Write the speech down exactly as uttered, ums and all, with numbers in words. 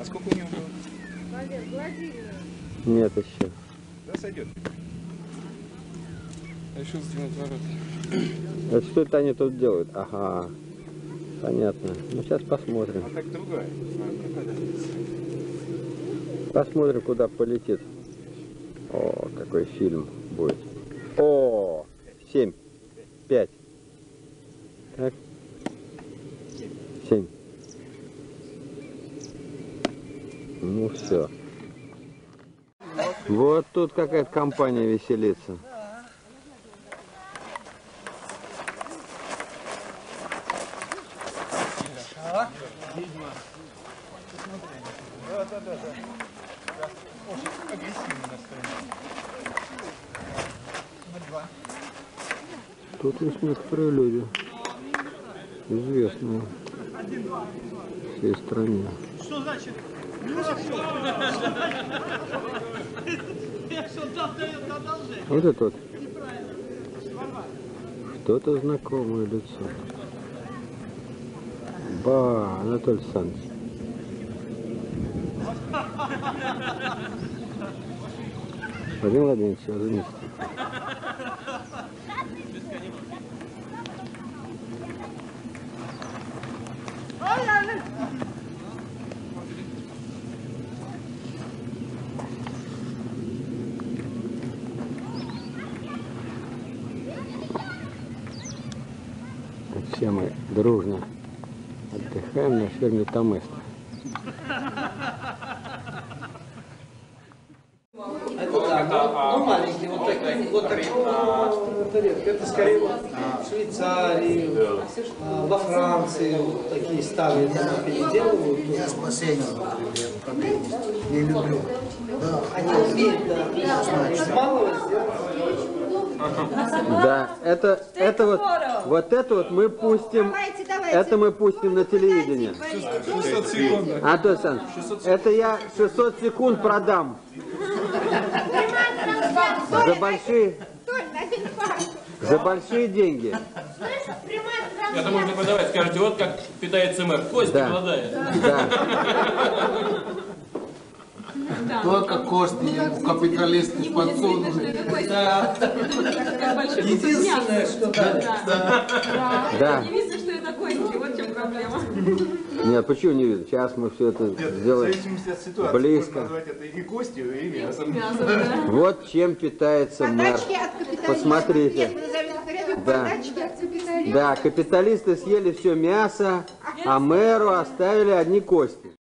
А сколько у него было? Нет, еще. Да, сойдет. Решил сдвинуть ворота. Это что это они тут делают? Ага. Понятно. Ну сейчас посмотрим. А так другая. Посмотрим, куда полетит. О, какой фильм будет. О, семь, пять. Так. Семь. Ну все. Вот тут какая-то компания веселится. Да, да, да, да. Очень агрессивно настроение. Тут есть некоторые люди, известные в всей стране. Что значит? Вот это вот что-то знакомое лицо. Ба, Анатолий Александрович. Владимир Владимирович, извините. Все мы дружно отдыхаем на ферме Томеста. Это да, ну маленький, вот такой, вот такого редко. Это скорее в Швейцарии, во Франции вот такие старые дома переделывают. Я с бассейном, например, не люблю. Да. Они умеют, да, из малого сделать. Да, это, это вот, вот это вот мы пустим, Давайте, давайте. это мы пустим на телевидение. шестьсот секунд. Анатолий Александрович, это я шестьсот секунд продам. За большие, за большие деньги. Это можно продавать, скажете, вот как питается мэр, кости Да. молодая. Да. Только кости у капиталистов подсунули. Единственное, что да. Да. Не видно, что это кости, вот в чем проблема. Нет, почему не видно? Сейчас мы все это Нет, в сделаем зависимости от ситуации. близко. Можно назвать это и костью, и мясом. Мясо, да. Вот чем питается мэр. Подачки от капиталистов. Посмотрите. Нет, мы назовем порядок Да. подачки от капиталистов. Да, капиталисты съели все мясо, а мэру оставили одни кости.